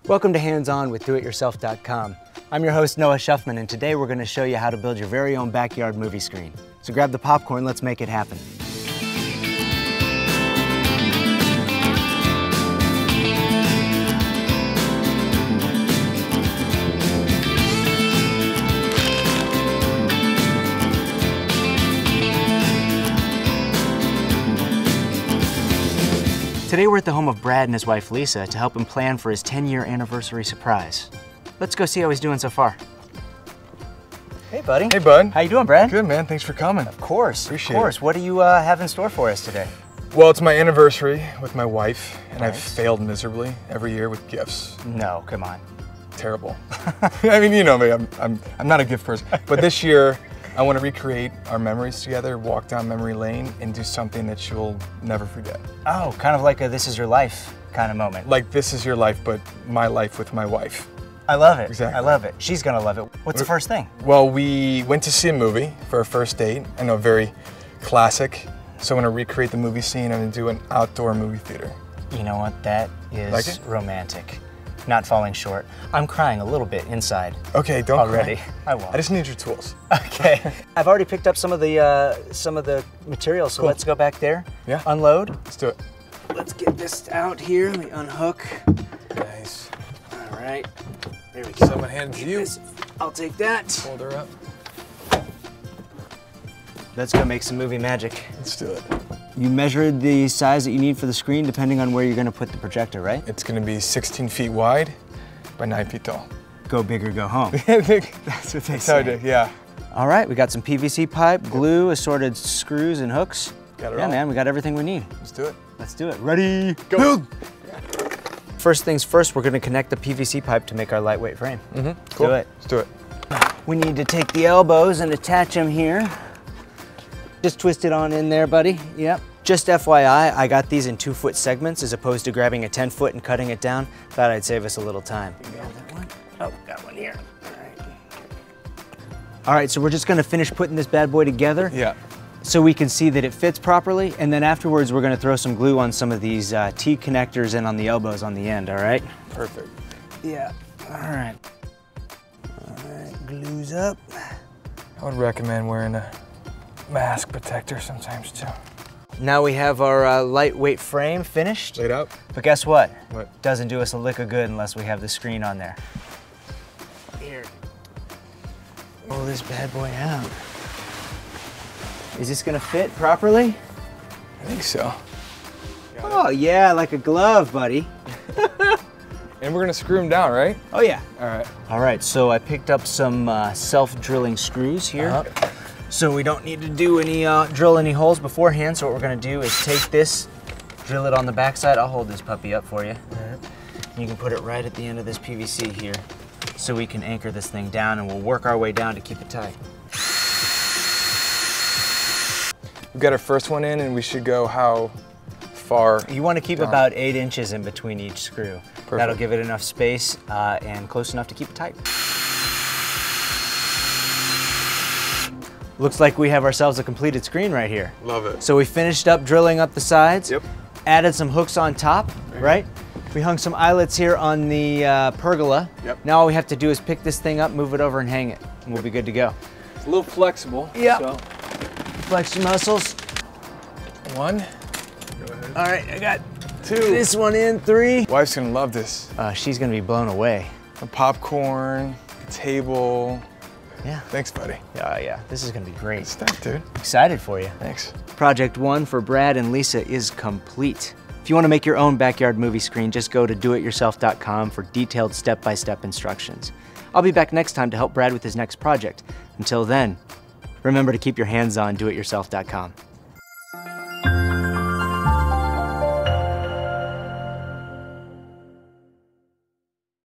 Welcome to Hands On with DoItYourself.com. I'm your host, Noah Shuffman, and today we're going to show you how to build your very own backyard movie screen. So grab the popcorn, let's make it happen. Today we're at the home of Brad and his wife Lisa to help him plan for his 10-year anniversary surprise. Let's go see how he's doing so far. Hey buddy. Hey bud. How you doing, Brad? Good man, thanks for coming. Of course. Appreciate it. What do you have in store for us today? Well, it's my anniversary with my wife, and Nice. I've failed miserably every year with gifts. No, come on. Terrible. I mean, you know me, I'm not a gift person. But this year, I want to recreate our memories together, walk down memory lane, and do something that you'll never forget. Oh, kind of like a This Is Your Life kind of moment. Like This Is Your Life, but my life with my wife. I love it. Exactly. I love it. She's gonna love it. What's the first thing? Well, we went to see a movie for our first date. I know, very classic. So I'm going to recreate the movie scene. I'm going to do an outdoor movie theater. You know what? That is Like it? romantic. Not falling short. I'm crying a little bit inside. Okay, don't already. cry. I won't. I just need your tools. Okay. I've already picked up some of the materials, so Cool. let's go back there. Yeah. Unload. Let's do it. Let's get this out here. Let me unhook. Nice. All right. There we go. Someone hands you. This. I'll take that. Hold her up. Let's go make some movie magic. Let's do it. You measured the size that you need for the screen depending on where you're going to put the projector, right? It's going to be 16 feet wide by 9 feet tall. Go big or go home. That's That's what they how I say. do, yeah. All right, we got some PVC pipe, glue, assorted screws and hooks. Got it Yeah, all. man, we got everything we need. Let's do it. Let's do it. Ready? Go. Build! First things first, we're going to connect the PVC pipe to make our lightweight frame. Cool. Do it. Let's do it. We need to take the elbows and attach them here. Just twist it on in there, buddy. Yep. Just FYI, I got these in 2-foot segments as opposed to grabbing a 10-foot and cutting it down. Thought I'd save us a little time. Grab that one. Oh, got one here. All right. All right, so we're just gonna finish putting this bad boy together. Yeah. So we can see that it fits properly, and then afterwards we're gonna throw some glue on some of these T-connectors and on the elbows on the end, all right? Perfect. Yeah, all right. All right, glue's up. I would recommend wearing a mask protector sometimes too. Now we have our lightweight frame finished, Laid out. but guess what? What? Doesn't do us a lick of good unless we have the screen on there. Here. Pull this bad boy out. Is this gonna fit properly? I think so. Oh yeah, like a glove, buddy. And we're gonna screw them down, right? Oh yeah. All right. All right, so I picked up some self-drilling screws here. So we don't need to do any, drill any holes beforehand. So what we're gonna do is take this, drill it on the backside. I'll hold this puppy up for you. And you can put it right at the end of this PVC here so we can anchor this thing down, and we'll work our way down to keep it tight. We've got our first one in, and we should go how far? You wanna keep down? about 8 inches in between each screw. Perfect. That'll give it enough space and close enough to keep it tight. Looks like we have ourselves a completed screen right here. Love it. So we finished up drilling up the sides. Yep. Added some hooks on top, right? We hung some eyelets here on the pergola. Yep. Now all we have to do is pick this thing up, move it over and hang it, and we'll be good to go. It's a little flexible. Yep. So. Flex your muscles. 1. Go ahead. All right, I got 2. this one in, 3. Wife's gonna love this. She's gonna be blown away. A popcorn, a table. Yeah. Thanks, buddy. Yeah, this is gonna be great. Good stuff, dude. Excited for you. Thanks. Project 1 for Brad and Lisa is complete. If you want to make your own backyard movie screen, just go to DoItYourself.com for detailed step-by-step instructions. I'll be back next time to help Brad with his next project. Until then, remember to keep your hands on DoItYourself.com.